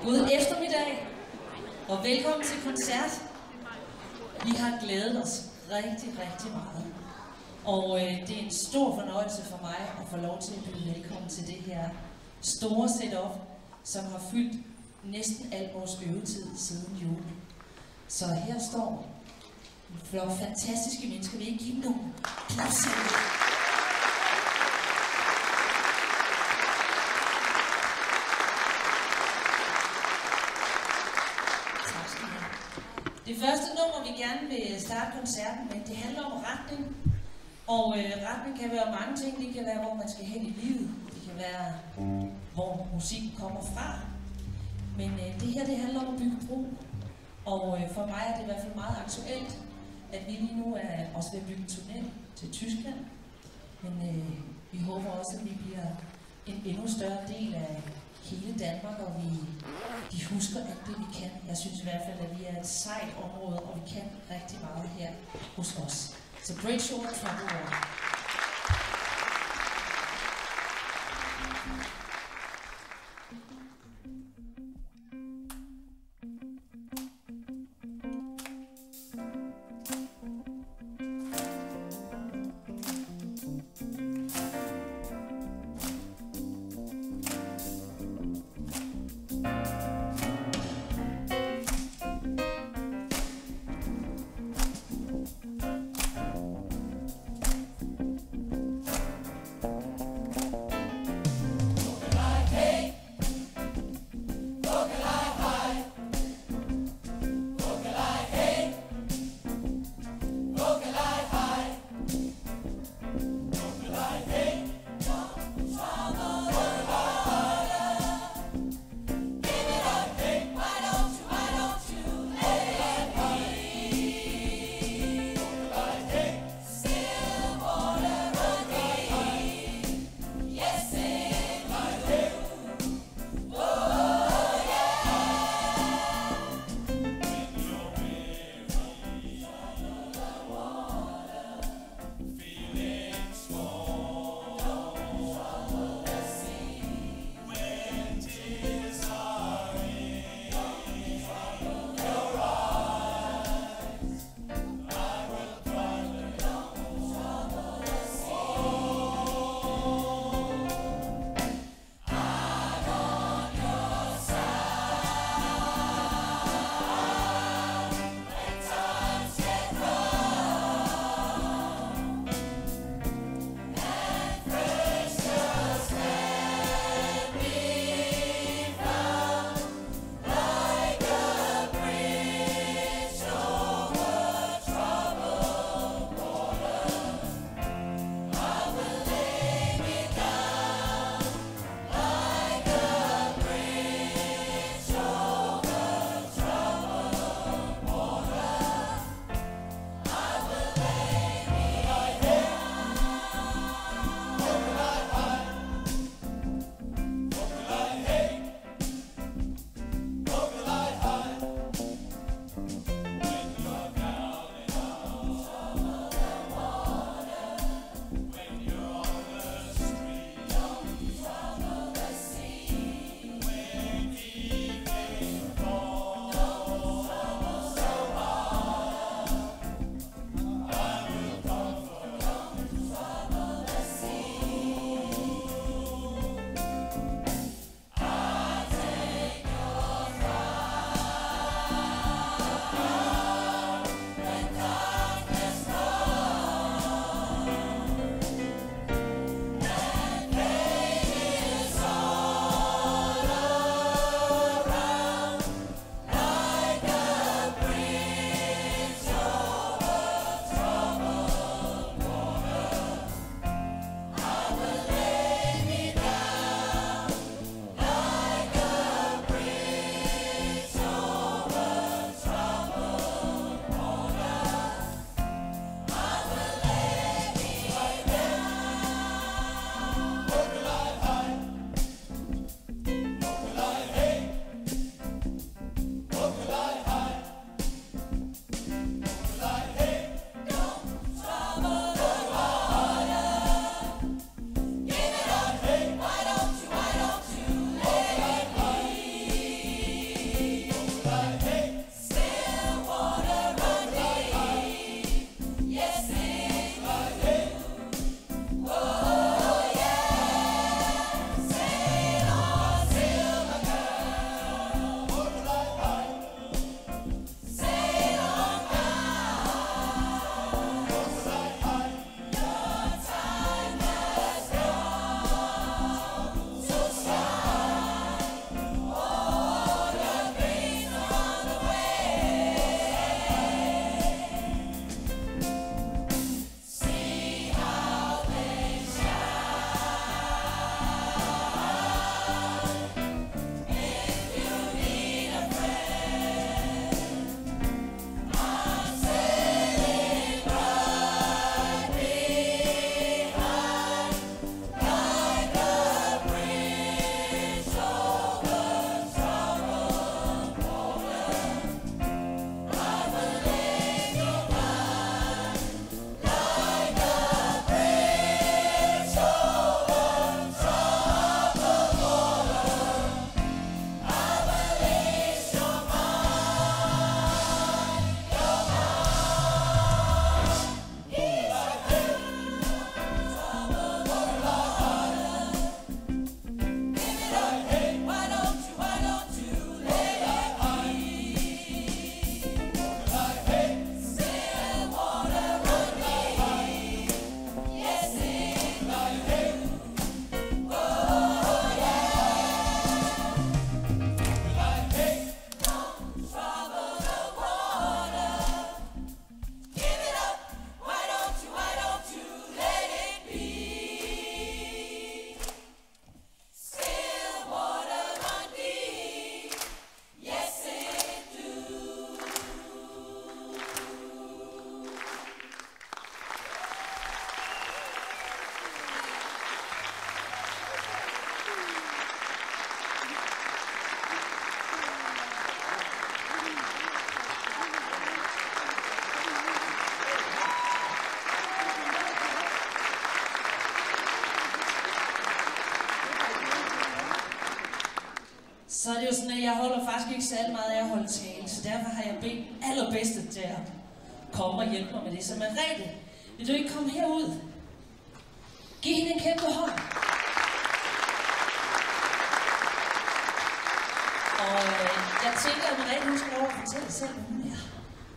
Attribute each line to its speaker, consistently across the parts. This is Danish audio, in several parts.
Speaker 1: God eftermiddag, og velkommen til koncert. Vi har glædet os rigtig, rigtig meget. Og det er en stor fornøjelse for mig at få lov til at byde velkommen til det her store setup, som har fyldt næsten al vores øvetid siden jul. Så her står fantastiske mennesker. Vil I give dem nogle klapsalver? Det første nummer, vi gerne vil starte koncerten med, det handler om retning. Og retning kan være mange ting. Det kan være, hvor man skal hen i livet. Det kan være, hvor musikken kommer fra. Men det her, det handler om at bygge bro. Og for mig er det i hvert fald meget aktuelt, at vi lige nu er også ved at bygge en tunnel til Tyskland. Men vi håber også, at vi bliver en endnu større del af hele Danmark, og de husker alt det, vi kan. Jeg synes i hvert fald, at vi er et sejt område, og vi kan rigtig meget her hos os. Så Bridge Over Troubled Water. ikke særlig meget af at holde tale, så derfor har jeg bedt allerbedste til at komme og hjælpe mig med det. Så Merete, vil du ikke komme herud? Giv hende en kæmpe hånd. Og jeg tænker, at Merete, hun skal over og fortælle selv, hvad hun er.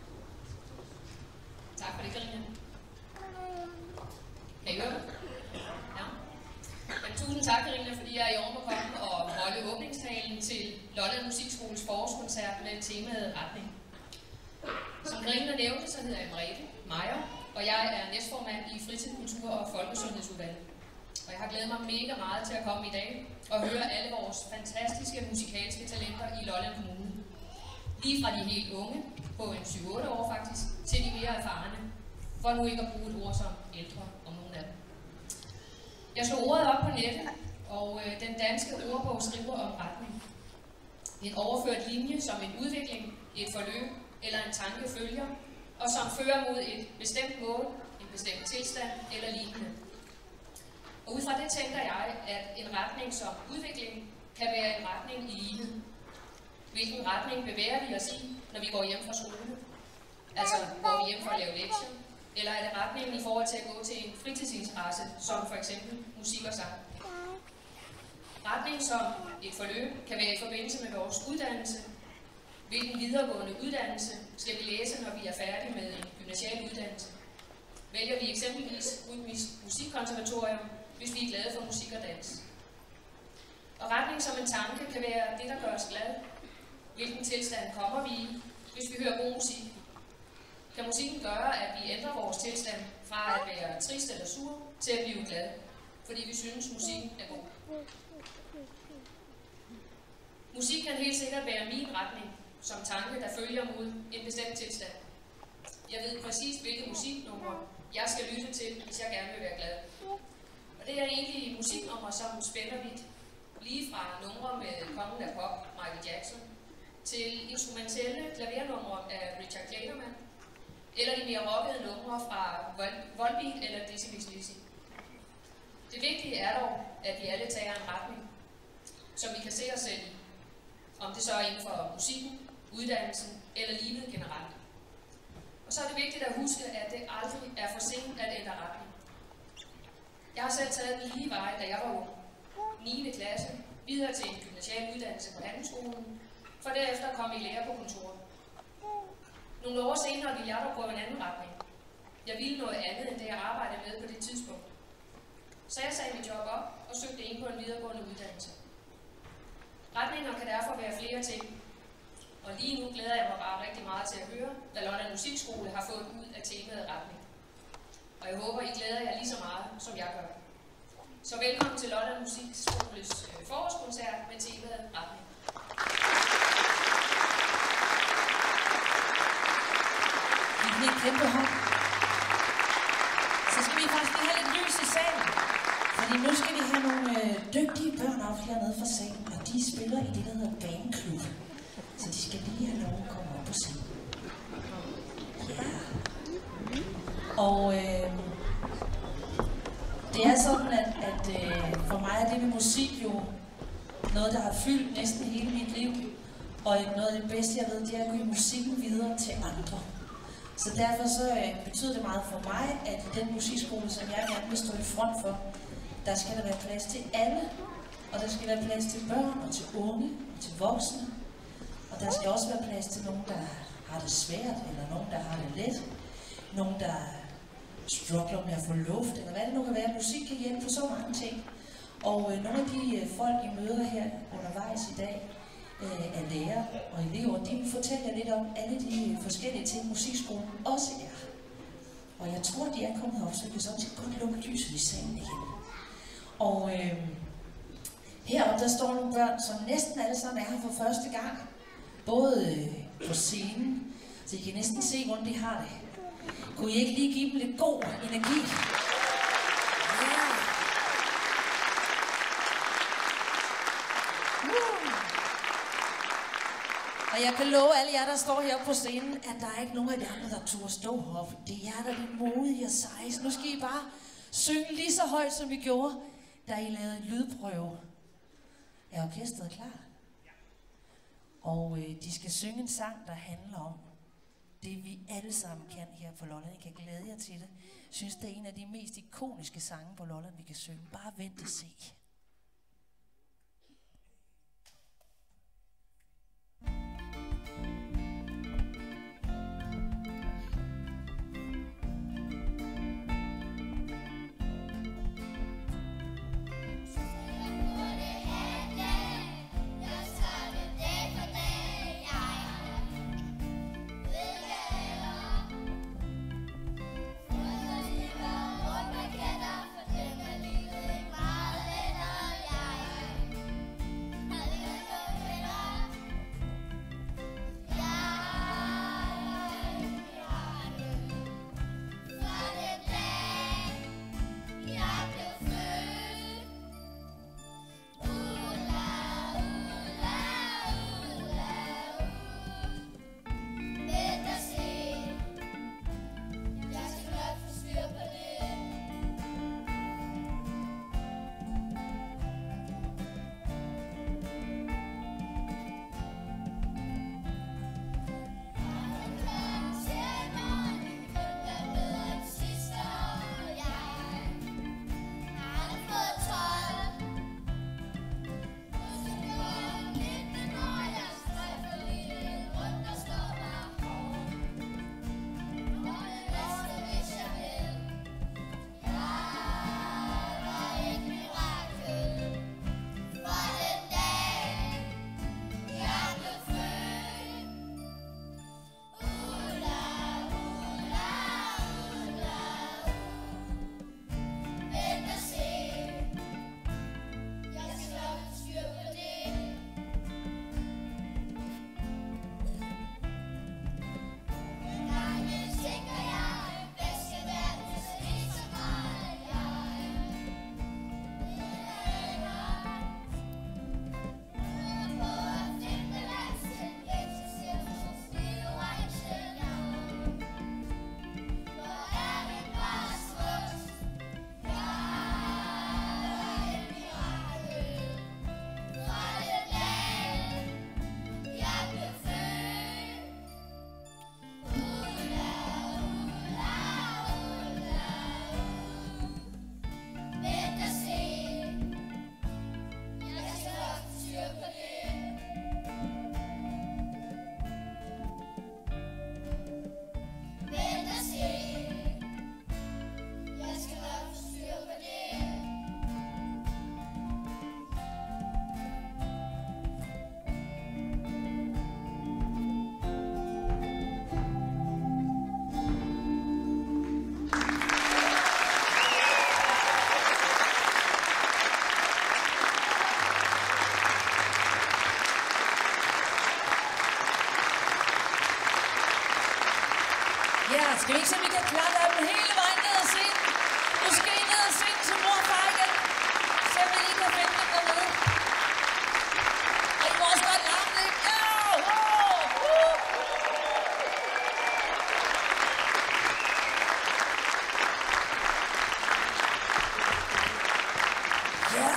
Speaker 2: Tak for det, Karina. Kan I høre mig? Ja. Men tusind tak, Karina, fordi jeg er i år må komme og holde åbningstalen til Lolland Musikskoles forårskoncert med temaet retning. Som Karina nævnte, så hedder jeg Merete Meyer, og jeg er næstformand i Fritid, Kultur og Folkesundhedsudvalget. Og jeg har glædet mig mega meget til at komme i dag og høre alle vores fantastiske musikalske talenter i Lolland Kommune. Lige fra de helt unge, på en 7-8 år faktisk, til de mere erfarne, for nu ikke at bruge et ord som ældre om nogen af dem. Jeg slog ordet op på nettet, og den danske ordbog skriver om retning. En overført linje som en udvikling, et forløb eller en tanke følger, og som fører mod et bestemt mål, en bestemt tilstand eller lignende. Og ud fra det tænker jeg, at en retning som udvikling kan være en retning i livet. Hvilken retning bevæger vi os i, når vi går hjem fra skole? Altså, går vi hjem for at lave lektier? Eller er det retningen i forhold til at gå til en fritidsinteresse, som for eksempel musik og sang? Retning som et forløb kan være i forbindelse med vores uddannelse. Hvilken videregående uddannelse skal vi læse, når vi er færdige med en gymnasial uddannelse? Vælger vi eksempelvis Rytmisk Musikkonservatorium, hvis vi er glade for musik og dans? Og retning som en tanke kan være det, der gør os glade. Hvilken tilstand kommer vi i, hvis vi hører god musik? Kan musikken gøre, at vi ændrer vores tilstand fra at være trist eller sur til at blive glade, fordi vi synes, musikken er god? Musik kan helt sikkert være min retning, som tanke, der følger mod en bestemt tilstand. Jeg ved præcis, hvilke musiknumre jeg skal lytte til, hvis jeg gerne vil være glad. Og det er egentlig musiknumre, som spænder vidt. Lige fra numre med kongen af pop, Michael Jackson, til instrumentelle klavernumre af Richard Clayderman, eller de mere rockede numre fra Volbeat eller Dizzy Mix Lizzy. Det vigtige er dog, at vi alle tager en retning, som vi kan se os selv i. Om det så er inden for musikken, uddannelsen eller livet generelt. Og så er det vigtigt at huske, at det aldrig er for sent at ændre retning. Jeg har selv taget den lige vej, da jeg var ung. 9. klasse, videre til en gymnasial uddannelse på handelsskolen, for derefter at komme i lære på kontoret. Nogle år senere ville jeg dog prøve en anden retning. Jeg ville noget andet end det, jeg arbejdede med på det tidspunkt. Så jeg sagde mit job op og søgte ind på en videregående uddannelse. Retninger kan derfor være flere ting. Og lige nu glæder jeg mig bare rigtig meget til at høre, hvad Lolland Musikskole har fået ud af temaet retning. Og jeg håber, I glæder jer lige så meget, som jeg gør. Så velkommen til Lolland Musikskoles forårskoncert med temaet retning.
Speaker 1: Det er kæmpe hånd. Så skal vi faktisk lige have lidt lys i salen. Fordi nu skal vi have nogle dygtige børn op hernede fra salen, og de spiller i det, der hedder bandklub. Så de skal lige have lov at komme op på scenen. Ja. Og det er sådan, at for mig er det med musik jo noget, der har fyldt næsten hele mit liv. Og noget af det bedste, jeg ved, det er at give musikken videre til andre. Så derfor så betyder det meget for mig, at den musikskole, som jeg gerne vil stå i front for, der skal der være plads til alle, og der skal være plads til børn og til unge og til voksne. Og der skal også være plads til nogen, der har det svært, eller nogen, der har det let. Nogen, der struggler med at få luft, eller hvad det nu kan være. Musik kan hjælpe på så mange ting. Og nogle af de folk, I møder her undervejs i dag, af lærere og elever, de vil fortælle jer lidt om alle de forskellige ting, musikskolen også er. Og jeg tror, de er kommet op, så vi kan sådan set godt lukke lyset i salen igen. Og heroppe, der står nogle børn, som næsten alle sammen er her for første gang. Både på scenen, så I kan næsten se, hvordan de har det. Kunne I ikke lige give dem lidt god energi? Og jeg kan love alle jer, der står heroppe på scenen, at der er ikke nogen af de andre, der turde stå heroppe. Det er jer, der er det modige og seje. Nu skal I bare synge lige så højt, som I gjorde, da I lavede en lydprøve. Er orkestret klar? Og de skal synge en sang, der handler om det, vi alle sammen kan her på Lolland. I kan glæde jer til det. Jeg synes, det er en af de mest ikoniske sange på Lolland, vi kan synge. Bare vent og se. Ja, skal vi ikke se, om vi kan klare dem hele vejen ned og se? Måske ned og se til mor og far igen. Se, om vi lige kan finde dem dernede. Og I må også godt larme lidt. Ja.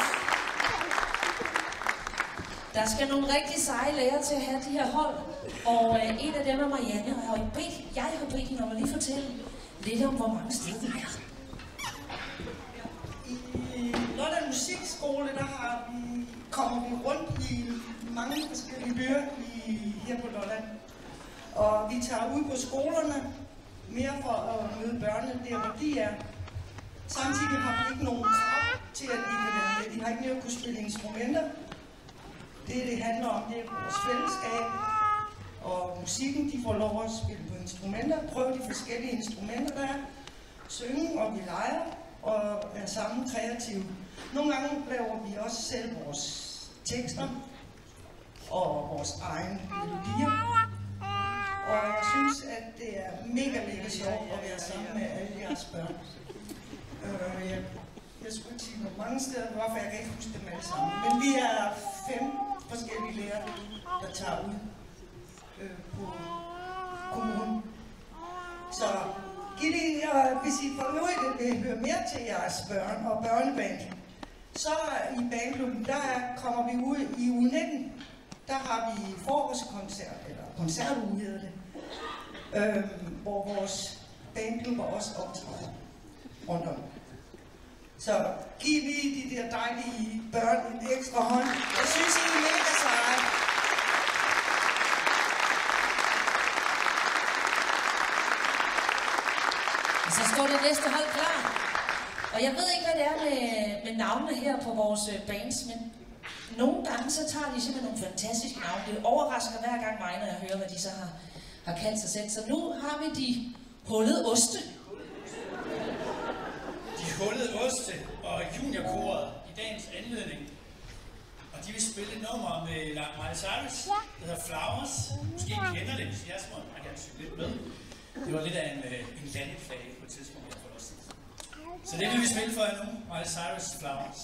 Speaker 1: Der skal nogle rigtig seje lærere til at have de her hold. Og en af dem er Marianne, og jeg har bedt hende om at lige fortælle lidt om, hvor mange steder der er.
Speaker 3: I Lolland Musikskole, kommer vi rundt i mange forskellige byer her på Lolland. Og vi tager ud på skolerne, mere for at møde børnene der, hvor de er. Samtidig har vi ikke nogen krav til, at de kan være med. De har ikke mere at kunne spille instrumenter. Det handler om, det er vores fællesskab. Og musikken, de får lov at spille på instrumenter, prøve de forskellige instrumenter, der er, synge, og vi leger, og er sammen kreative. Nogle gange laver vi også selv vores tekster, og vores egne melodier. Og jeg synes, at det er mega sjovt at være sammen med alle jeres børn. Jeg skulle sige, hvor mange steder det var, for jeg kan ikke huske dem alle sammen. Men vi er 5 forskellige lærere, der tager ud på kommunen. Så hvis I for øvrigt vil høre mere til jeres børn og børneband, så i bandklubben, der kommer vi ud i uge 19 der har vi forårskoncert, eller koncertuge hedder det, hvor vores bandklubber også optræder rundt om. Så giv lige de der dejlige børn en ekstra hånd. Jeg synes, I er mega seje.
Speaker 1: Så står det næste hold klar. Og jeg ved ikke, hvad det er med navnene her på vores bands, men nogle gange så tager de simpelthen nogle fantastiske navne. Det overrasker hver gang mig, når jeg hører, hvad de så har kaldt sig selv. Så nu har vi de hullede oste.
Speaker 4: De hullede oste og juniorkoret i dagens anledning. Og de vil spille et nummer med Miley Cyrus, der hedder Flowers. Måske I kender det, hvis I er små. Man kan synge lidt med. Det var lidt af en landeflag på et tidspunkt, jeg får også set. Så det vil vi spille for jer nu. Miley Cyrus Flowers.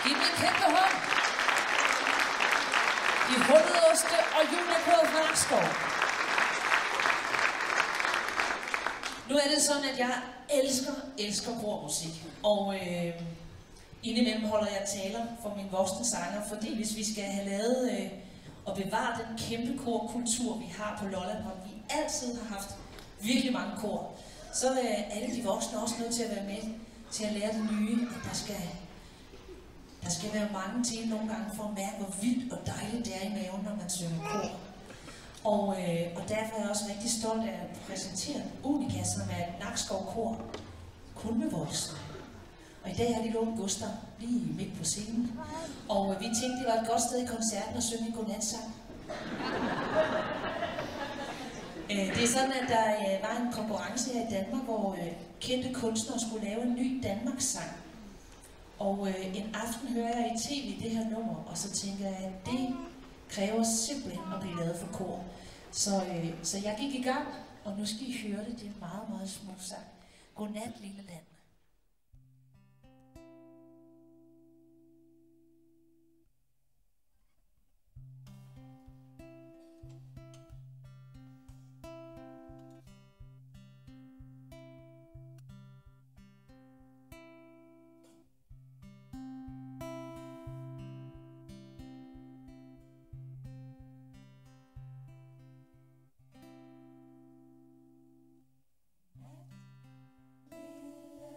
Speaker 1: Giv mig en kæmpe hånd. De Hullede Oste og juniorkoret fra Nakskov. Nu er det sådan, at jeg elsker kormusik. Og indimellem holder jeg taler for mine voksne sanger, fordi hvis vi skal have lavet og bevare den kæmpe korkultur, vi har på Lolland, hvor vi altid har haft virkelig mange kor, så er alle de voksne også nødt til at være med til at lære det nye, at der skal være mange til nogle gange for at mærke, hvor vildt og dejligt det er i maven, når man synger kor. Og derfor er jeg også rigtig stolt af at præsentere Unika, som er et Nakskov kor, kun med voksne. Og i dag har de lånt Gustav lige midt på scenen. Og vi tænkte, det var et godt sted i koncerten at synge en godnatsang. Det er sådan, at der var en konkurrence her i Danmark, hvor kendte kunstnere skulle lave en ny Danmarks-sang. Og en aften hører jeg i tv det her nummer, og så tænker jeg, at det kræver simpelthen at blive lavet for kor. Så jeg gik i gang, og nu skal I høre det. Det er en meget, meget smuk sang. Godnat, lille land. Lille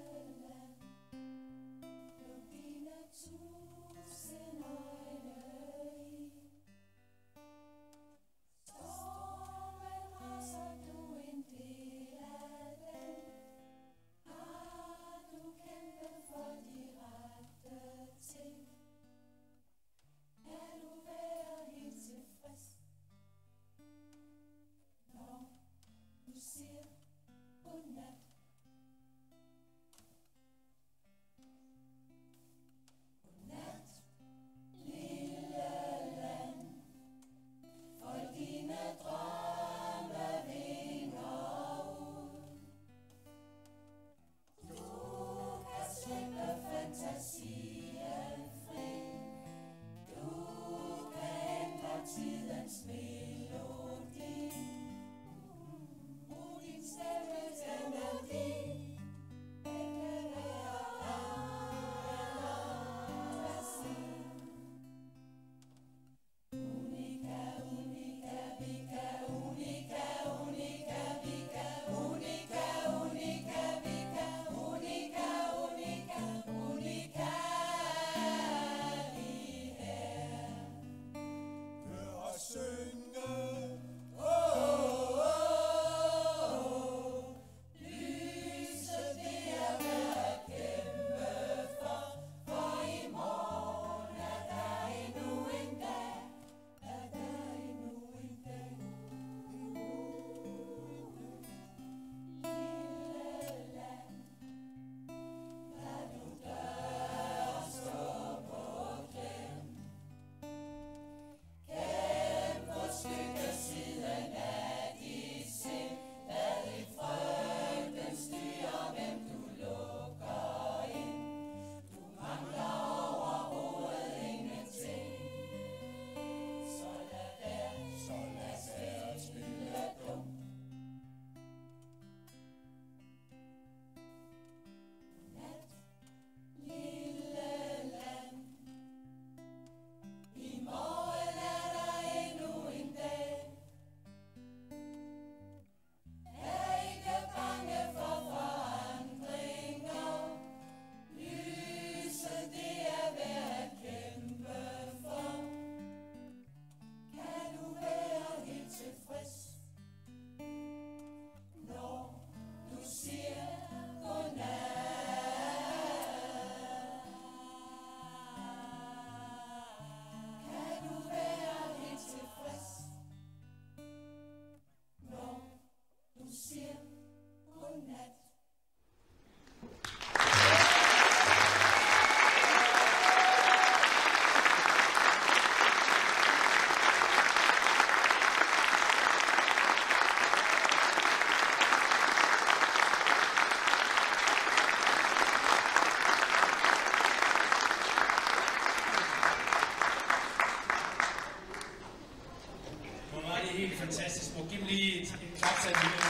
Speaker 4: Musikkskole. Giv dem lige et klapsat.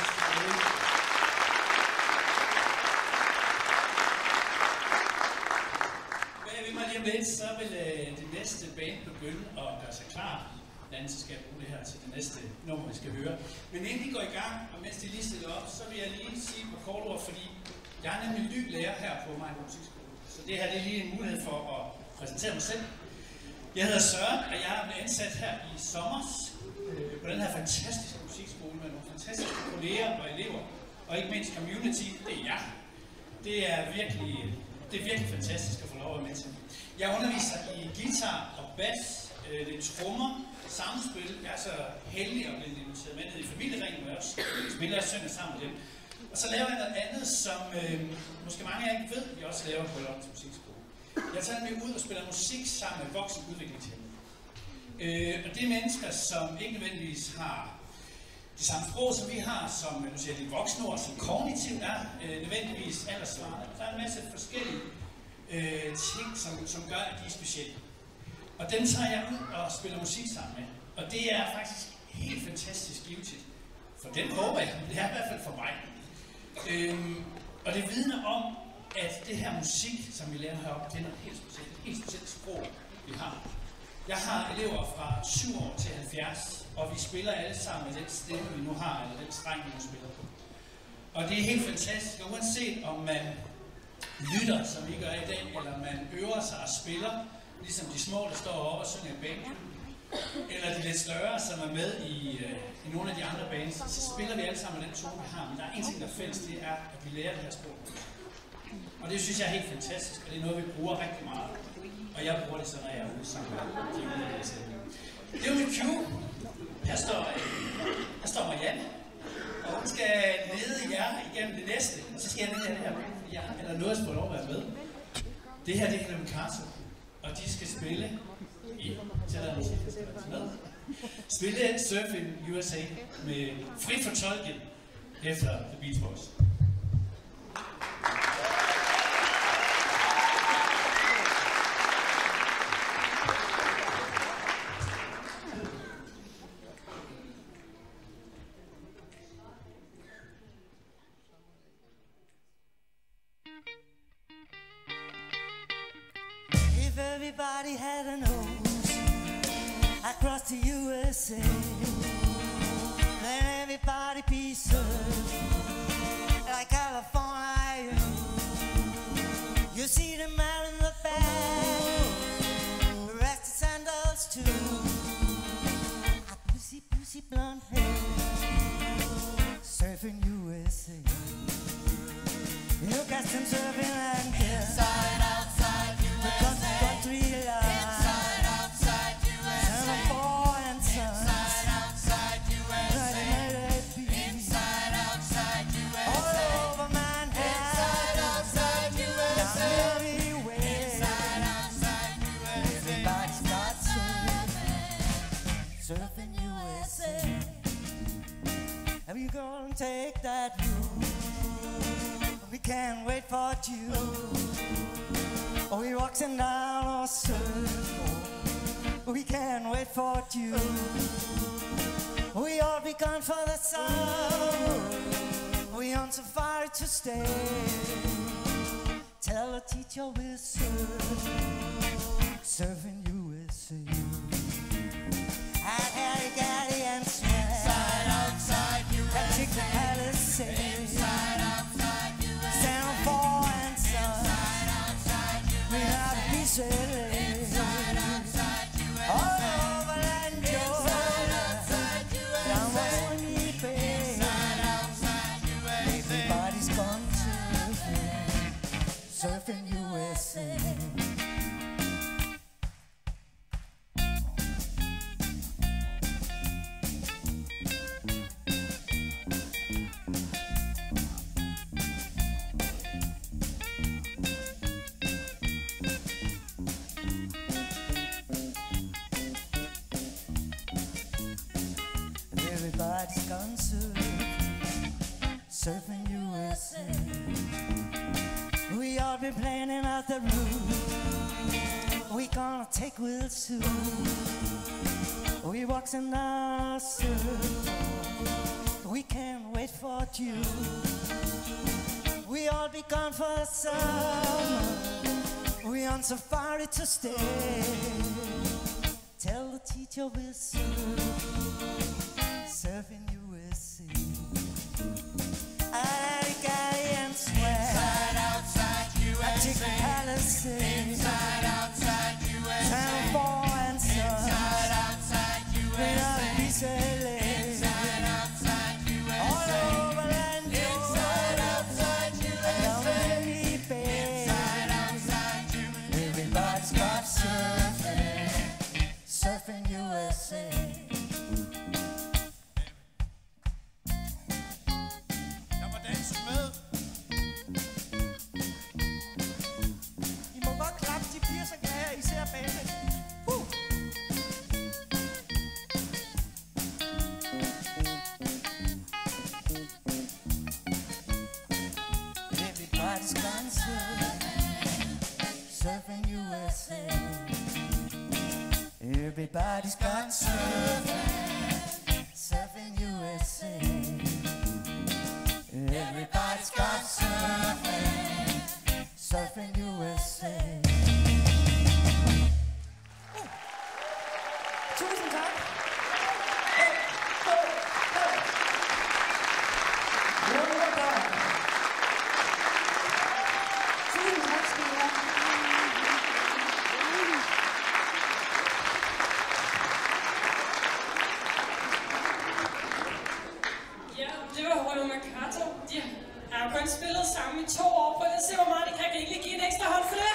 Speaker 4: Bagved mig lige om lidt, så vil det næste band begynde at gøre sig klar. Blandt andet skal jeg bruge det her til det næste nummer, vi skal høre. Men inden de går i gang, og mens de lige stiller op, så vil jeg lige sige et par kort ord, fordi jeg er nemlig ny lærer her på Majbo Musikskole. Så det her det er lige en mulighed for at præsentere mig selv. Jeg hedder Søren, og jeg er blevet ansat her i sommer på den her fantastiske musikskole med nogle fantastiske kolleger og elever. Og ikke mindst community, det er jer. Det er virkelig fantastisk at få lov at være med til. Jeg underviser i guitar og bass, det trommer, samspil. Jeg er så heldig at blive inviteret med ned i familieringen, hvor jeg også spiller og synger sammen med dem. Og så laver jeg noget andet, som måske mange af jer ikke ved, jeg også laver på Londons Musikskole. Jeg tager nemlig ud og spiller musik sammen med voksen udviklingshæmmede. Og det er mennesker, som ikke nødvendigvis har det samme sprog, som vi har, som nu siger de voksne ord, som kognitivt er nødvendigvis alderssvarende. Der er en masse forskellige ting, som gør, at de er specielle. Og dem tager jeg ud og spiller musik sammen med. Og det er faktisk helt fantastisk givetigt. For den håber jeg, det er i hvert fald for mig. Og det vidner om, at det her musik, som vi laver heroppe, det er noget helt specielt sprog, vi har. Jeg har elever fra 7 år til 70, og vi spiller alle sammen med den stemme, vi nu har, eller den streng, vi nu spiller på. Og det er helt fantastisk, og uanset om man lytter, som vi gør i dag, eller man øver sig og spiller, ligesom de små, der står oppe og synger i banen, eller de lidt større, som er med i nogle af de andre bands, så spiller vi alle sammen den tone, vi har. Men der er en ting, der er fælles, det er, at vi lærer det her sprog. Og det synes jeg er helt fantastisk, og det er noget, vi bruger rigtig meget. Og jeg bruger det så, når jeg er ude sammen med de ude. Det er jo mit cue. Her står Marianne, og hun skal lede jer igennem det næste. Og så skal jeg lede jer det her, fordi jeg har noget at få lov at være med. Det her, det er Helen Carter, og de skal spille spille Surfing USA med frit fortolket efter The Beach Boys.
Speaker 5: If everybody had a nose across the USA, then everybody be served like California. You see the man in the back, rusty sandals too, a pussy blonde hair, surfing USA. You got some surfing and inside, outside USA, country line. Inside, outside USA, and boy and son. Inside, outside USA, inside, outside USA, all over Manhattan. Inside, outside USA, down everywhere. Inside, outside USA, everybody starts surfing USA. And we gonna take that route. We can't wait for you. Oh, we walking down our surfboard. We can't wait for you. We all be gone for the summer. We on safari to stay. Tell a teacher we'll surf, surfing USA. At Harry, Gaddy and Swag. Inside, outside USA. At Chick the Palisades. Inside, outside USA. Stand for and sun. Inside, outside USA. We have a piece of it. Inside, outside USA. All over Land Georgia. Inside, outside USA. Down West Winnipeg. Inside, outside USA. Everybody's gone surfing USA. Everybody's gone surfing USA. We all been planning out the route. We gonna gonna take with soon. We walks in our circle. We can't wait for you. We all be gone for the summer. We on safari to stay. Tell the teacher we'll surf in USA. Italian swag. Inside, outside USA. Palisades. Inside, outside USA. Town boy and son. Inside, outside USA. Inside, outside USA. All over and inside, outside USA. Inside, outside USA. Everybody's got surfing. Surfing USA.
Speaker 4: Jeg må danse med.
Speaker 5: I må godt klappe, de bliver så glade, især bandet. Everybody's gone surfing USA. Everybody's gone surfing USA. Everybody's gone surfing USA. Tusind tak.
Speaker 3: Tusind tak skal du have.
Speaker 6: Ja, det var Rollo Mercato. De har jo kun spillet sammen i 2 år. Prøv at se, hvor meget de kan. Kan I lige give en ekstra hånd for det?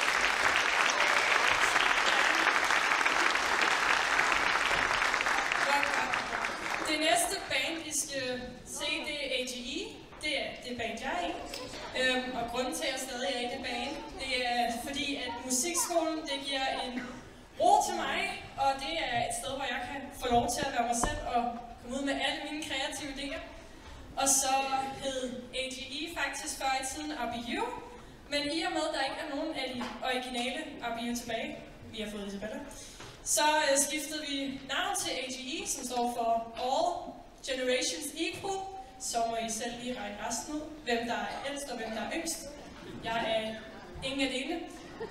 Speaker 6: Det næste band, I skal se, det er AGE. Det er det band, jeg er i. Og grunden til, at jeg stadig er i det band, det er fordi, at musikskolen, det giver en ro til mig. Og det er et sted, hvor jeg kan få lov til at være mig selv og komme ud med alle mine kreative idéer. Og så hed AGE faktisk før i tiden RBU. Men i og med, at der ikke er nogen af de originale RBU tilbage, vi har fået Isabella, så skiftede vi navn til AGE, som står for All Generations Equal. Så må I selv lige regne resten ud, hvem der er ældst og hvem der er yngst. Jeg er ingen af delene.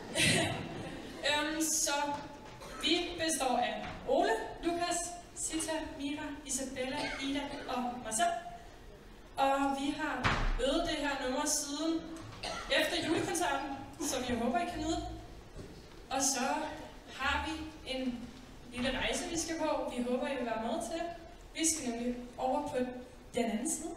Speaker 6: Så vi består af Ole, Lukas, Sita, Mira, Isabella, Ida og mig selv. Og vi har øvet det her nummer siden efter julekoncerten, så vi håber, I kan nyde. Og så har vi en lille rejse, vi skal på. Vi håber, I vil være med til. Vi skal nemlig over på den anden side.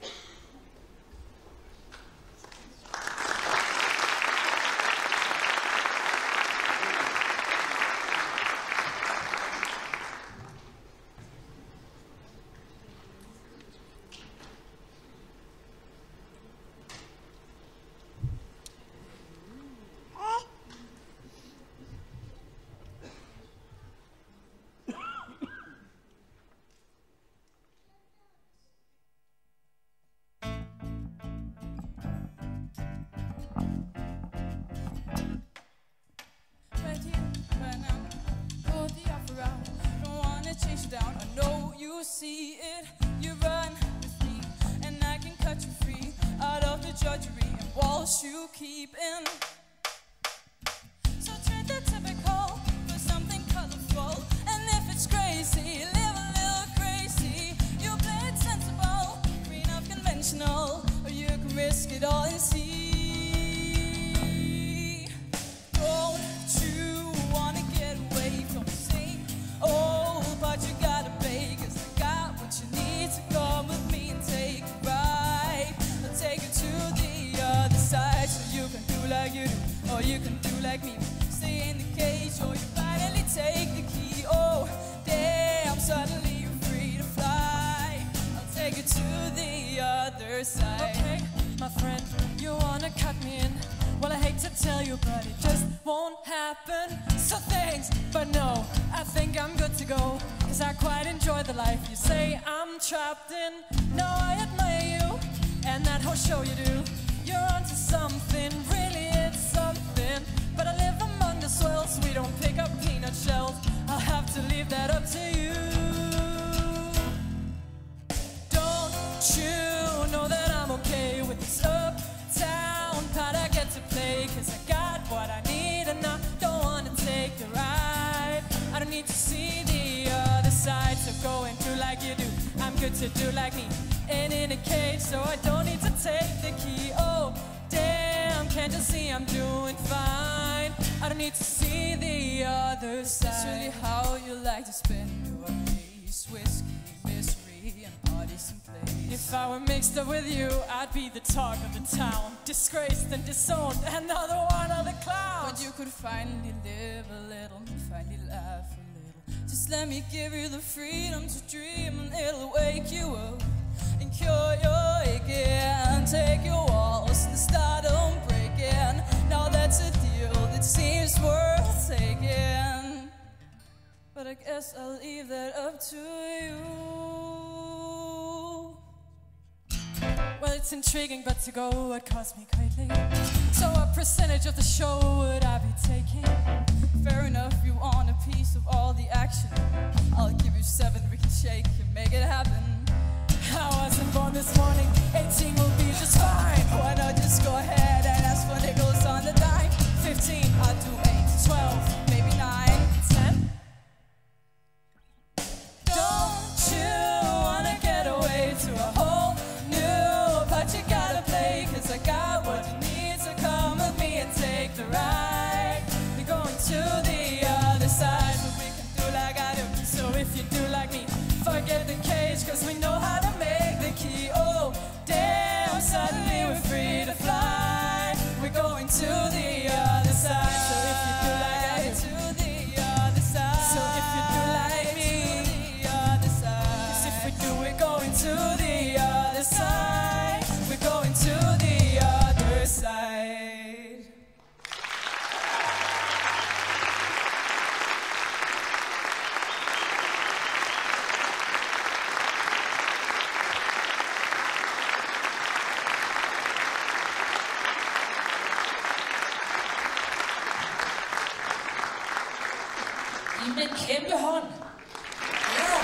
Speaker 7: See it, you run with me, and I can cut you free out of the drudgery and walls you keep in. So trade the typical for something colorful, and if it's crazy, live a little crazy. You play it sensible, green of conventional, or you can risk it all and see. Don't you wanna get away from the same old, but you gotta pay, 'cause you need to come with me and take a ride. I'll take you to the other side, so you can do like you do, or you can do like me. Stay in the cage, or you finally take the key. Oh, damn, suddenly you're free to fly. I'll take you to the other side.
Speaker 6: Okay, my friend, you wanna cut me in? Well, I hate to tell you, but it just won't happen. So thanks, but no, I think I'm good to go, 'cause I quite enjoy the life you say I'm trapped in. No, I admire you, and that whole show you do. You're onto something, really it's something. But I live among the soils, we don't pick
Speaker 7: leave that up to you. Don't you know that I'm okay with this uptown part I get to play? Cause I got what I need and I don't wanna take the ride. I don't need to see the other side, so go and do like you do. I'm good to do like me, ain't in a cage, so I don't need to take the key. Oh, damn, can't you see I'm doing fine? I don't need to see the other side. It's really how you like to spend your days. Whiskey, misery, and parties and plays. If I were mixed up with you, I'd be the talk of the town. Disgraced and disowned, another one of the clowns. But you could finally live a little, finally laugh a little. Just let me give you the freedom to dream, and it'll wake you up and cure your aching. Take your walls and start them breaking. Now that's a deal that seems worth taking, but I guess I'll leave that up to you. Well, it's intriguing, but to go would cost me greatly. So what percentage of the show would I be taking? Fair enough, you want a piece of all the action. I'll give you 7, we can shake and make it happen. I wasn't born this morning, 18 will be just fine. Why not just go ahead and ask for nickels on the dime? 15, I'll do 8, 12, maybe 9, 10. Don't you wanna get away to a whole new part you gotta play? Cause I got what you need, so come with me and take the ride. We're going to the other side, but we can do like I do. So if you do like me, forget the cage, cause we know how to make the key. Oh, damn, suddenly we're free to fly. We're going to the other side. So if you do like I do, to the other side. So if you do like me, to the other side. Cause if we do, we're going to the other side. We're going to the other side.
Speaker 1: Giv med en kæmpe hånd. Ja.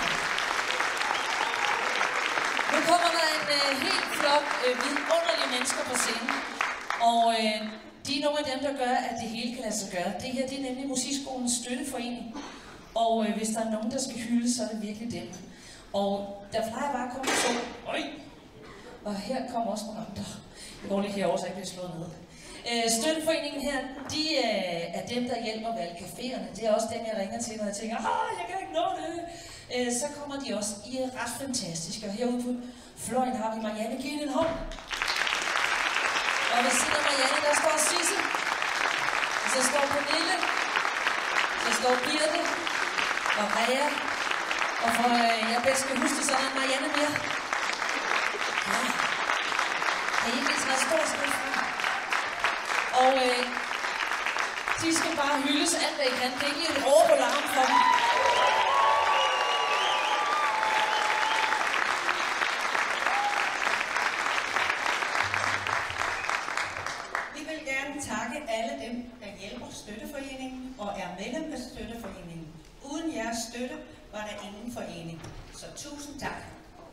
Speaker 1: Nu kommer der en helt flok vidunderlige mennesker på scenen. Og de er nogle af dem, der gør, at det hele kan lade sig gøre. Det her det er nemlig Musikskolens Støtteforening. Og hvis der er nogen, der skal hylde, så er det virkelig dem. Og der plejer bare at komme to. Øj! Og her kommer også nogle andre. Jeg går lige herovre, så jeg bliver slået ned. Støtteforeningen her, de er dem, der hjælper valge caféerne. Det er også dem, jeg ringer til, når jeg tænker, jeg kan ikke nå det. Så kommer de også. I er ret fantastiske. Og herude på fløjen har vi Marianne. Giv hende en hånd. Og ved siden af Marianne, der står Sisse. Så står Pernille. Så står Birte. Og Rea. Og for jeg bedst skal huske, så er der Marianne mere. Ja. Har I ikke et stort skridt fra? Og de skal bare hyldes alt, hvad I kan. Det er ikke et råb og larm for dem.
Speaker 3: Vi vil gerne takke alle dem, der hjælper Støtteforeningen og er medlem af Støtteforeningen. Uden jeres støtte var der ingen forening. Så tusind tak.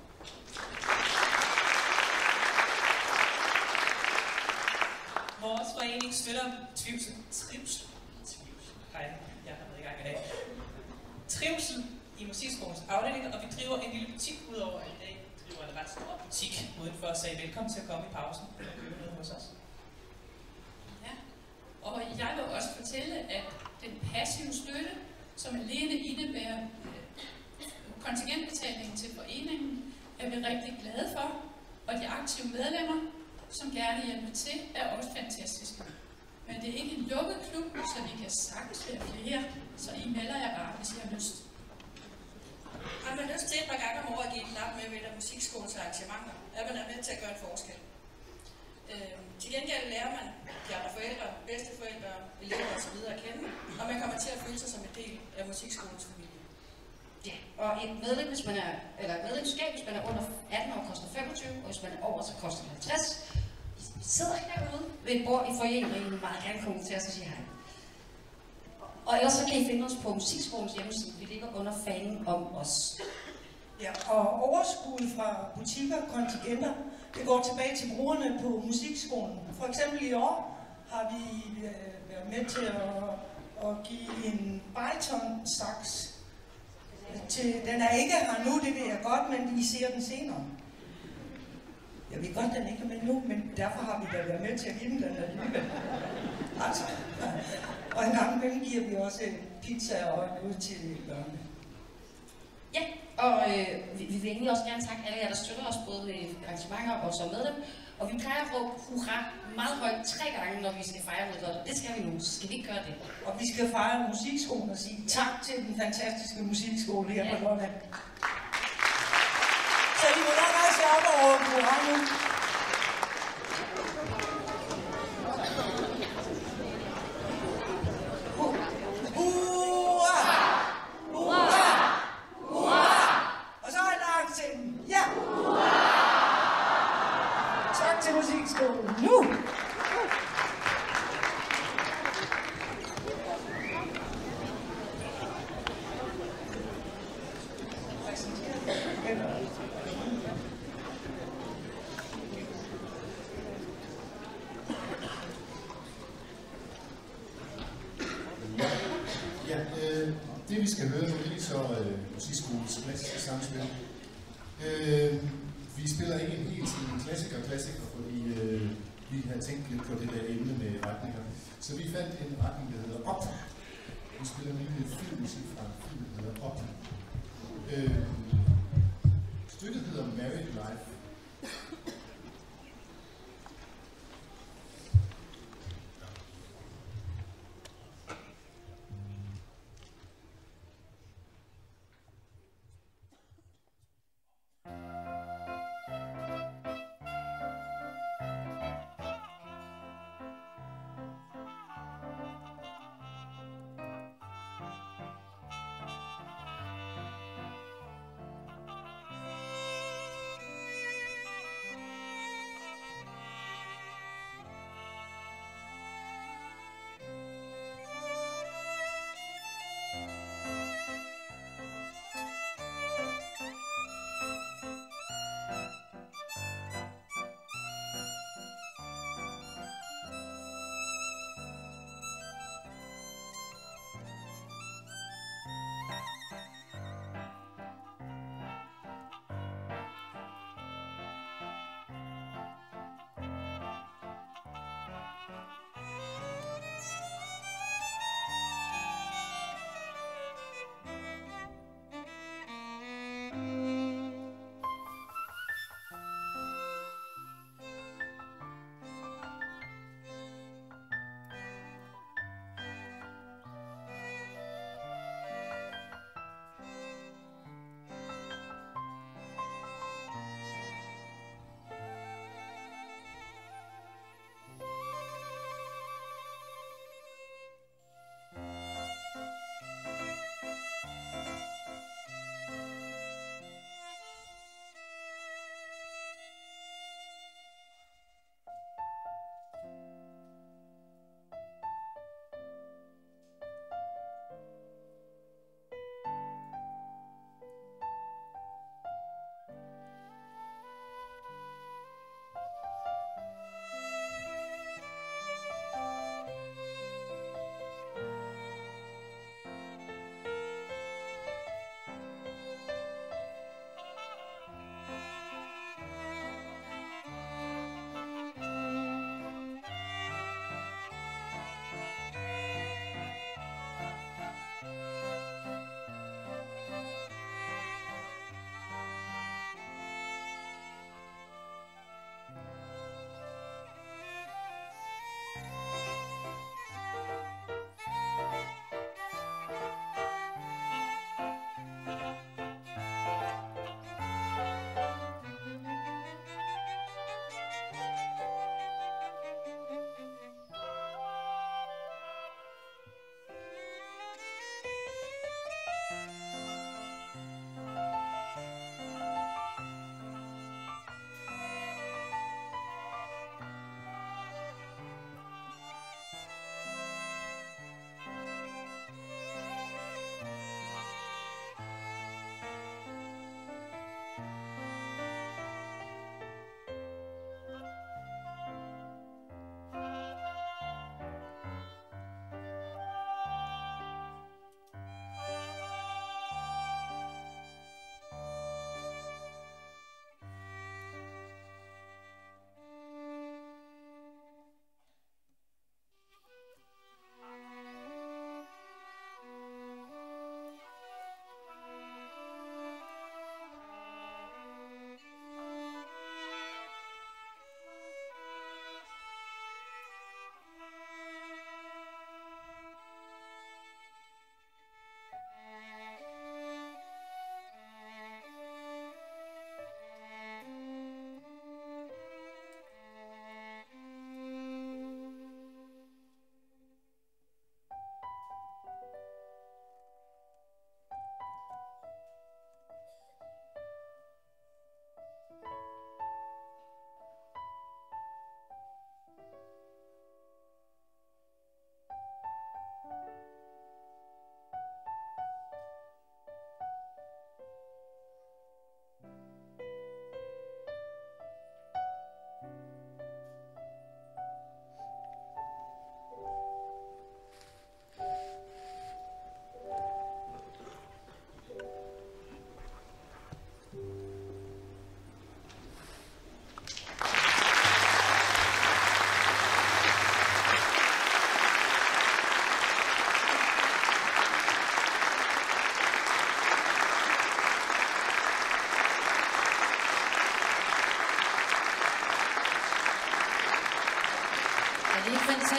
Speaker 8: Vores forening støtter trivsel. Hej, jeg har været i gang i dag. Trivsel i Musikskolens afdeling, og vi driver en lille butik udover i dag. Vi driver en ret stor butik udenfor og sagde velkommen til at komme i pausen og købe noget hos os.
Speaker 2: Ja, og jeg vil også fortælle, at den passive støtte, som alene indebærer kontingentbetaling til foreningen, er vi rigtig glade for, og de aktive medlemmer, som gerne hjælper til, er også fantastiske. Men det er ikke en lukket klub, så vi kan sagtens være flere, så I melder jer bare, hvis I har lyst.
Speaker 9: Har man lyst til et par gange om året at give et lap med ved der musikskolens arrangementer, er man med til at gøre en forskel. Til gengæld lærer man de andre forældre, bedsteforældre, elever osv. at kende, og man kommer til at føle sig som en del af musikskolens familie.
Speaker 10: Ja, og et medlem, hvis man er, eller et medlemskab, hvis man er under 18 år, koster 25, og hvis man er over, så koster det 50. I sidder herude ved et bord i foreningen, og I vil meget gerne komme til os og sige hej. Og ellers så kan I finde os på Musikskolens hjemmeside. Vi ligger under fanen om os.
Speaker 3: Ja, og overskuddet fra butikker, kontingenter, det går tilbage til brugerne på musikskolen. For eksempel i år har vi været med til at give en bariton-saks til, den er ikke her nu, det ved jeg godt, men I ser den senere. Jeg ved godt, den ikke er med nu, men derfor har vi da været med til at give den alligevel. Altså, og en gang imellem giver vi også pizza og noget til børnene.
Speaker 10: Ja, og vi vil egentlig også gerne takke alle jer, der støtter os, både ved arrangementer og som medlem. Og vi plejer at råbe hurra meget højt 3 gange, når vi skal fejre noget. Det skal vi nu, så skal vi ikke gøre det.
Speaker 3: Og vi skal fejre musikskolen og sige tak til den fantastiske musikskole her på Lolland. Så I må nok rejse op og råbe hurra nu. Musikskolen nu!
Speaker 11: Ja, det vi skal høre nu, det er så musikskolens klassiske sangspil. Vi spiller ikke en helt til klassiker, fordi vi har tænkt lidt på det der emne med retninger. Så vi fandt en retning, der hedder Op. Vi spiller nemlig filmmusik fra en film, der hedder Op. Stykket hedder Married Life.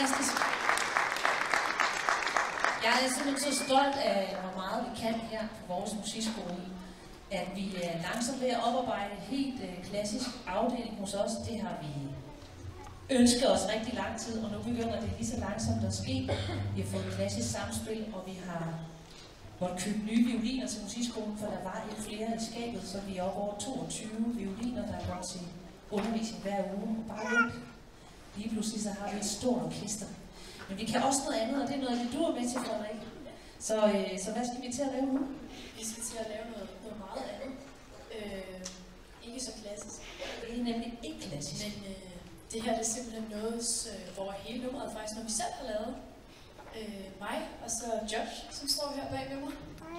Speaker 1: fantastisk. Jeg er simpelthen så stolt af, hvor meget vi kan her på vores musikskole. At vi er langsomt ved at oparbejde en helt klassisk afdeling hos os. Det har vi ønsket os rigtig lang tid, og nu begynder det lige så langsomt at ske. Vi har fået klassisk samspil, og vi har måttet købe nye violiner til musikskolen, for der var ikke flere i skabet, så vi er oppe over 22 violiner, der går til undervisning hver uge. Og bare lidt. Lige pludselig så har vi et stort orkester. Men vi kan også noget andet, og det er noget, du er med til, Frederik. Så hvad skal vi til at lave nu?
Speaker 12: Vi skal til at lave noget meget andet. Ikke så klassisk.
Speaker 1: Det er nemlig ikke klassisk.
Speaker 12: Men det her det er simpelthen noget, hvor hele nummeret faktisk noget, vi selv har lavet. Mig og så Josh, som står her bag ved mig.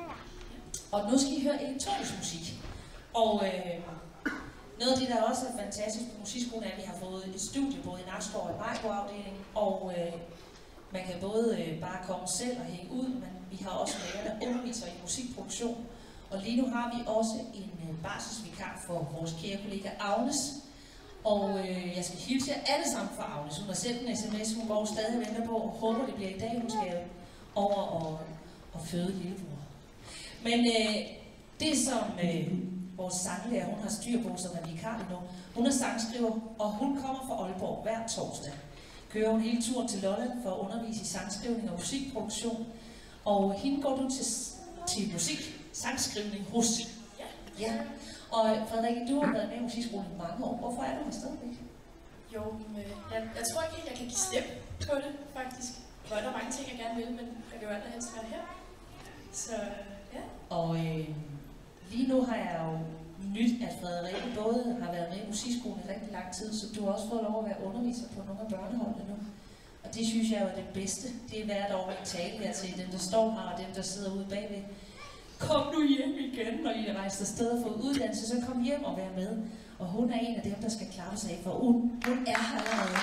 Speaker 1: Og nu skal I høre elektronisk musik. Og noget af det, der også er fantastisk på musikskolen, er, at vi har fået et studie både i Nakskov og i Majbo-afdelingen. Og man kan både bare komme selv og hænge ud, men vi har også lærer, der underviser i musikproduktion. Og lige nu har vi også en barselsvikar for vores kære kollega Agnes. Og jeg skal hilse jer alle sammen fra Agnes. Hun har sendt en sms, hun går stadig og venter på, og håber det bliver i dag, hun skal over og føde lillebror. Men det som vores sanglærer, hun har styr på, som er vikar nu, hun er sangskriver, og hun kommer fra Aalborg hver torsdag. Kører hun hele turen til Lolland for at undervise i sangskrivning og musikproduktion. Og hende går du til sangskrivning hos. Ja. Og Frederik, du har været med i musikskolen i mange år. Hvorfor er du her stadigvæk?
Speaker 12: Jo, jeg tror ikke, jeg kan give slip på det, faktisk. For der er mange ting, jeg gerne vil, men jeg vil jo allerhelst være her. Så ja.
Speaker 1: Og lige nu har jeg jo nyt, at Frederik både har været med i musikskolen i rigtig lang tid, så du har også fået lov at være underviser på nogle af børneholdene nu. Og det synes jeg jo er det bedste. Det er hvert år at tale her til dem, der står her, og dem, der sidder ude bagved. Kom nu hjem igen, når I rejser afsted og får uddannelse, så kom hjem og vær med. Og hun er en af dem, der skal klare sig af, for hun er her allerede.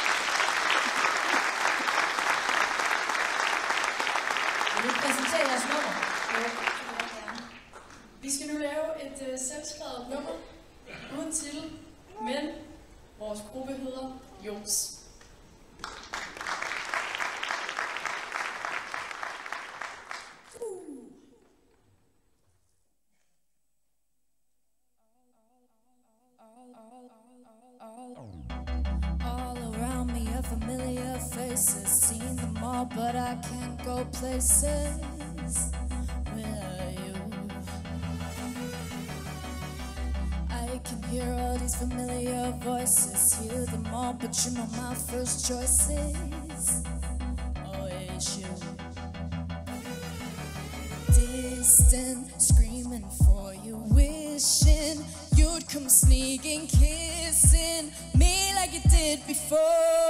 Speaker 1: Vil du præsentere jeres nummer?
Speaker 12: Vi skal nu lave et selvskrevet nummer uden titel, men vores gruppe hedder Jos.
Speaker 7: All around me are familiar faces, seen them all, but I can't go places with you. I can hear all these familiar voices, hear them all, but you know my first choice is always you. Distant, screaming for you, wishing you'd come sneaking, kissing me like you did before.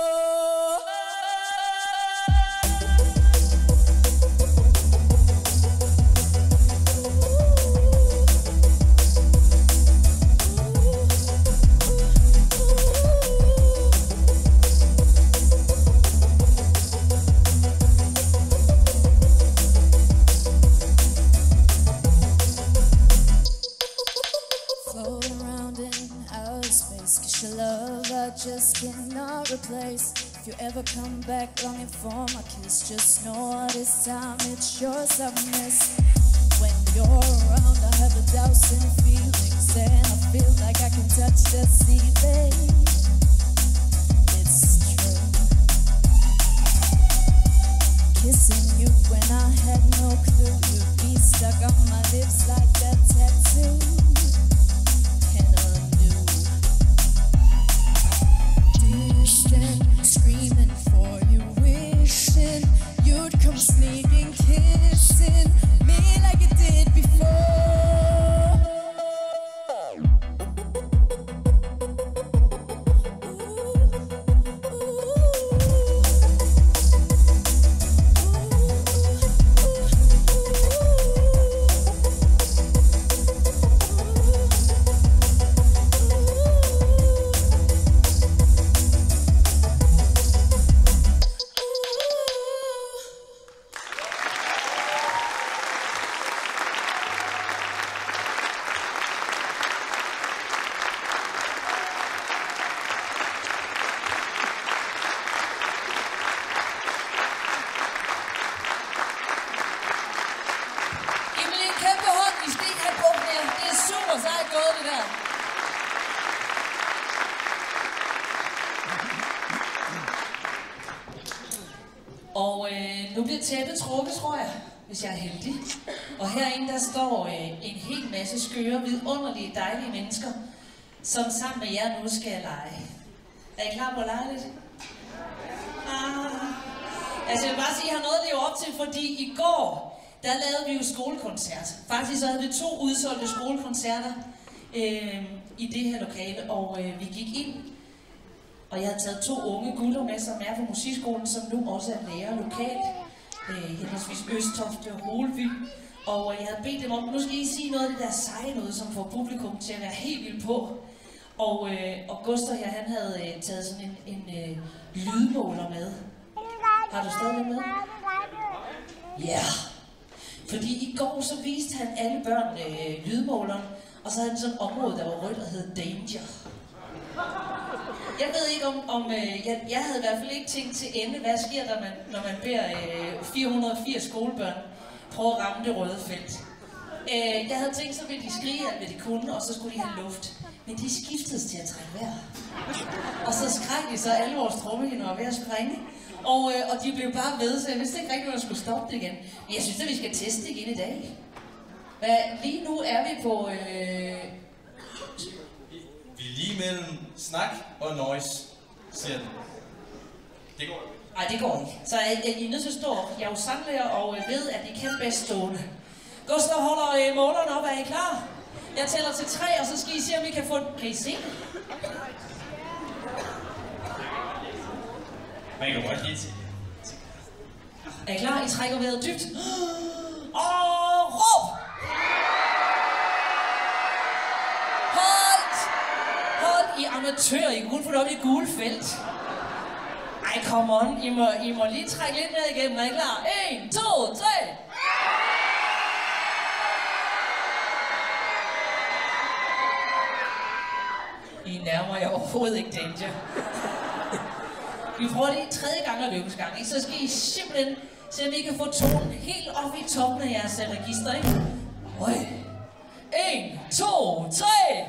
Speaker 7: Just cannot replace. If you ever come back longing for my kiss, just know this time it's yours I miss. When you're around I have 1,000 feelings, and I feel like I can touch the ceiling. It's true. Kissing you when I had no clue, you'd be stuck on my lips like that tattoo. Screaming for you, wishing you'd come sneaking, kissing me like you did before.
Speaker 1: tæppe trukket, tror jeg, hvis jeg er heldig. Og herinde der står en hel masse skøre, vidunderlige, dejlige mennesker, som sammen med jer nu skal lege. Er I klar på at lege lidt? Altså jeg vil bare sige, at jeg har noget at leve op til, fordi i går, der lavede vi jo skolekoncert. Faktisk så havde vi 2 udsolgte skolekoncerter i det her lokale, og vi gik ind, og jeg havde taget 2 unge gutter med, som er på musikskolen, som nu også er lærer lokalt. Henholdsvis Østofte og Holby. Og jeg havde bedt dem om, nu skal I sige noget af det der seje noget, som får publikum til at være helt vildt på. Og Gustav her, han havde taget sådan en lydmåler med. Har du stadig med? Ja. Yeah. Fordi i går så viste han alle børn lydmåleren, og så havde han sådan et område, der var rødt og hed Danger. Jeg ved ikke om jeg havde i hvert fald ikke tænkt til ende, hvad sker der, når man beder 480 skolebørn prøve at ramme det røde felt. Jeg havde tænkt, så ville de skrige alt, hvad de kunne, og så skulle de have luft. Men de skiftedes til at trække vejr. Og så skreg de så, alle vores trommehinder var ved at springe. Og de blev bare ved, så jeg vidste ikke rigtig, hvordan jeg skulle stoppe det igen. Men jeg synes, at vi skal teste det igen i dag. Lige nu er vi på...
Speaker 13: Vi er lige mellem snak og noise, siger den. Det går ikke.
Speaker 1: Nej, det går ikke. Så I er nødt til at stå. Jeg er jo sanglærer og ved, at I kan bedst stående. Gustav holder måleren op. Er I klar? Jeg tæller til 3, og så skal I se, om I kan få... Kan I se det?
Speaker 13: Man kan godt lige se.
Speaker 1: Er I klar? I trækker vejret dybt. Og råb! Hold! I amatører, I kan kun få det op i det gule felt. Ej, come on. I må lige trække lidt ned igennem. Er I klar? 1, 2, 3! I nærmer jer overhovedet ikke Danger. Vi prøver lige 3. gang og lykkes gang, ikke? Så skal I simpelthen se, om I kan få tonen helt op i toppen af jeres register, ikke? 1, 2, 3!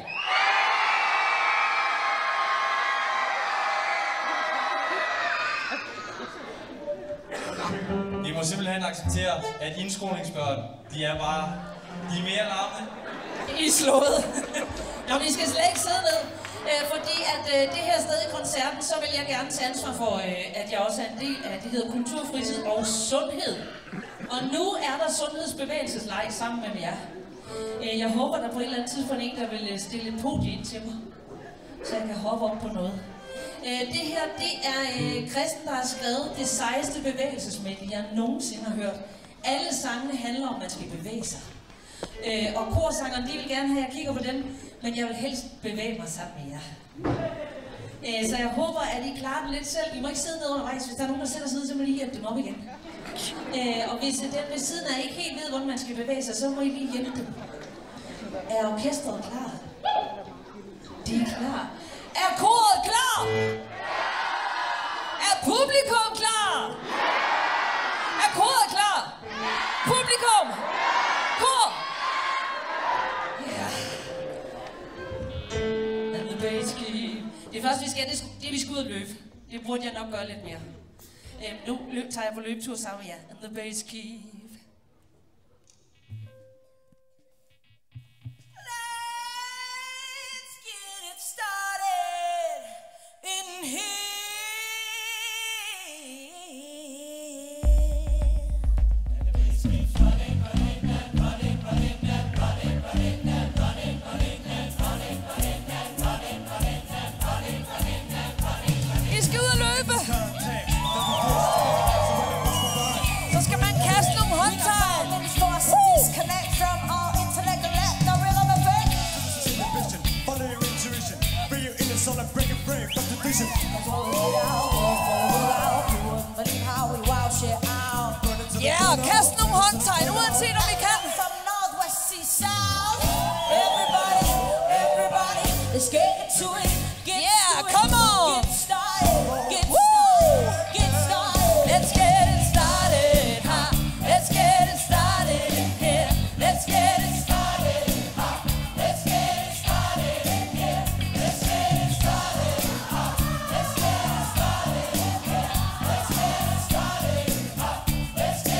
Speaker 13: Vi må simpelthen acceptere, at indskolingsbørn, de er mere larmende.
Speaker 1: I er slået. Nå, vi skal slet ikke sidde ned. Fordi at det her sted i koncerten, så vil jeg gerne tage ansvar for, at jeg også er en del af, det hedder kulturfritid og sundhed. Og nu er der sundhedsbevægelsesleg sammen med jer. Jeg håber, der på et eller andet tidspunkt en, der vil stille et podie ind til mig, så jeg kan hoppe op på noget. Det her, det er Christen, der har skrevet det sejeste bevægelsesmænd, jeg nogensinde har hørt. Alle sangene handler om, at man skal bevæge sig. Og korsangerne, de vil gerne have, at jeg kigger på dem, men jeg vil helst bevæge mig sammen med jer. Så jeg håber, at I klarer den lidt selv. I må ikke sidde ned undervejs. Hvis der er nogen, der sætter sig ned, så må I lige hjælpe dem op igen. Og hvis den ved siden af ikke helt ved, hvordan man skal bevæge sig, så må I lige hjælpe dem. Er orkestret klar? De er klar. Er koret klar? Er publikum klar? Er koret klar? Publikum! Kor! Det første, vi skal, det er, vi skal ud og løbe. Det burde jeg nok gøre lidt mere. Nu tager jeg på løbetur sammen med jer. And the bass keep.
Speaker 5: Let's get it started in here.
Speaker 1: Ja, kast nogle håndtegn, uanset om I kan.
Speaker 5: Let's get into it.
Speaker 1: Yeah, come on.
Speaker 5: Get started. Get started. Get started.
Speaker 1: Let's get it started, huh? Let's get it started in here. Let's get it started, huh? Let's get it started in here. Let's get it started, huh? Let's get it started in here. Let's get it started, huh? Let's get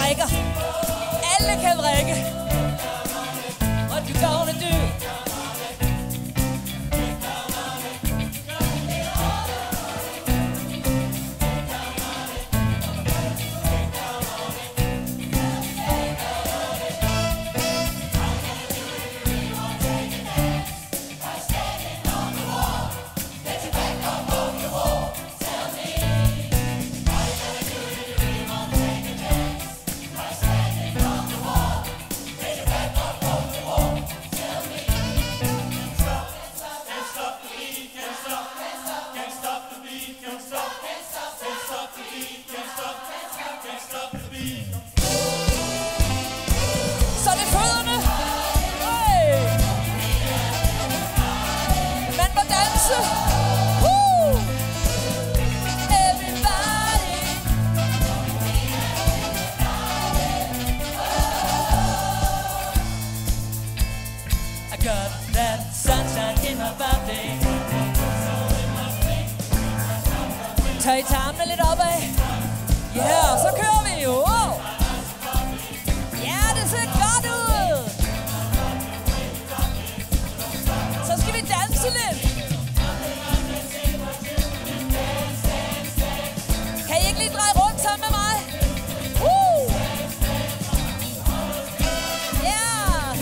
Speaker 7: drikker. Alle kan vrikke. What you gonna do? Så er det fødderne. Hey. Man må danse. Everybody. I got that sunshine in my body. Tag tarmene lidt opad. Ja, så kører vi. Wow. Ja, det ser godt ud. Så skal vi danse lidt. Kan I ikke lige dreje rundt sammen med mig? Ja.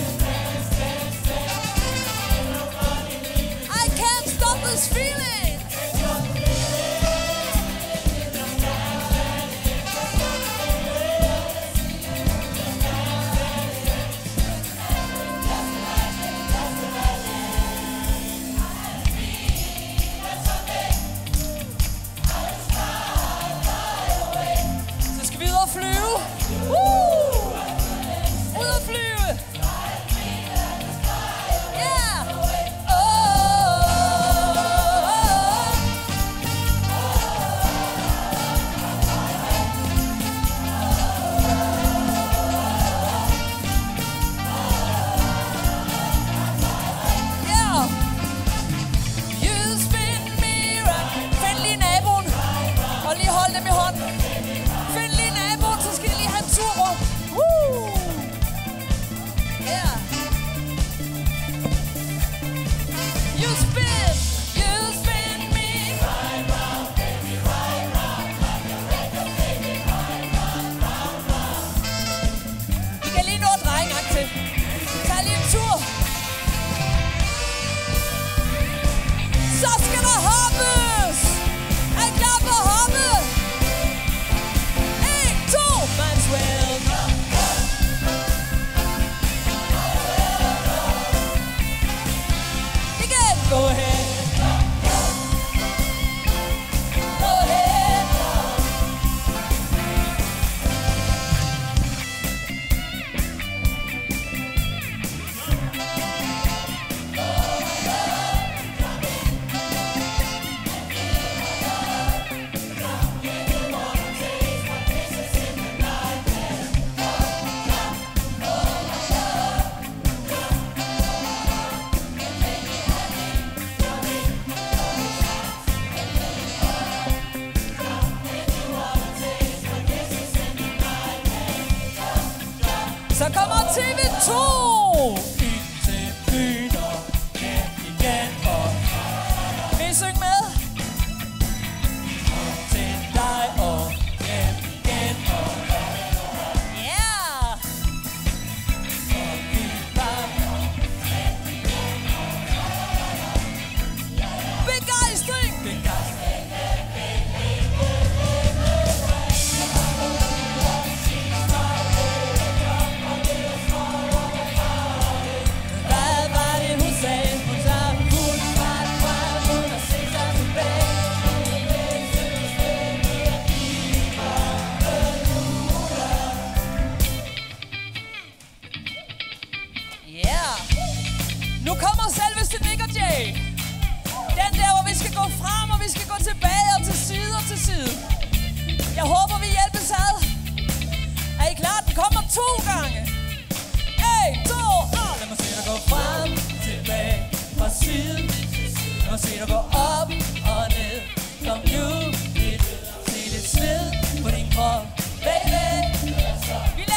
Speaker 7: I can't stop this feeling. Så kommer TV2 ind til byen og hjem igen og vil I synge med? Til dig og hjem igen og ja! Og vi var begejstring! Nu kommer selveste Nick og Jay. Den der, hvor vi skal gå frem, og vi skal gå tilbage og til side og til side. Jeg håber, vi hjælpes ad. Er I klar? Den kommer 2 gange. 1, 2, og lad mig se dig gå frem, tilbage fra side. Lad mig se dig gå op og ned. Kom nu, se lidt sved på din krop, baby.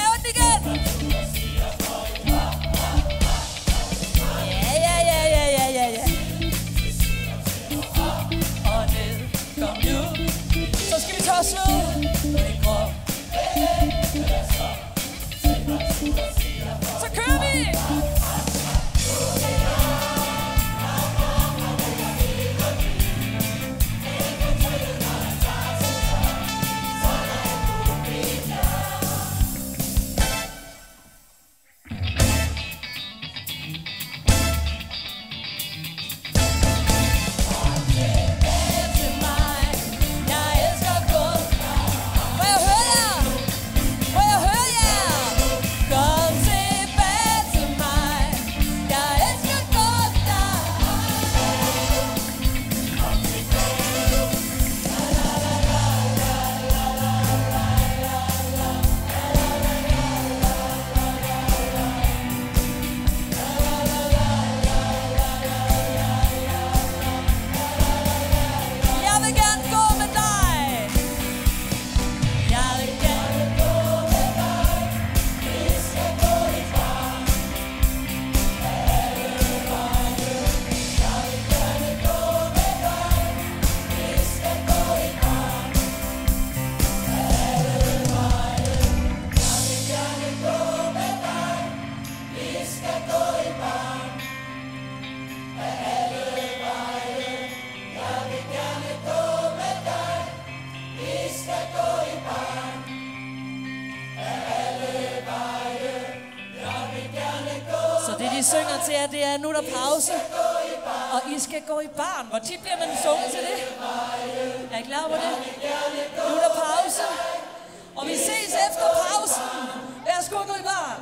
Speaker 1: Det de synger til jer, det er nu er der pause. Og I skal gå i barn. Hvor tit bliver man sunget til det? Er I klar på det? Nu er der pause. Og vi ses efter pausen. Værsgo at gå i barn.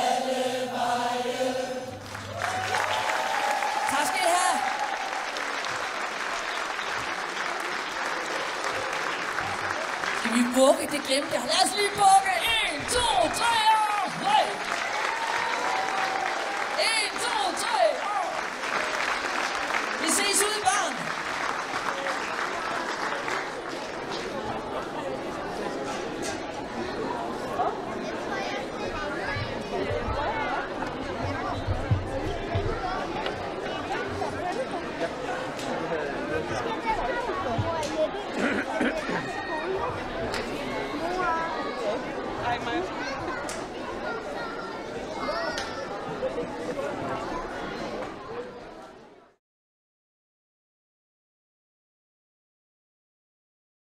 Speaker 1: Tak skal I have. Skal vi bukke? Det glemte jeg. Lad os lige bukke.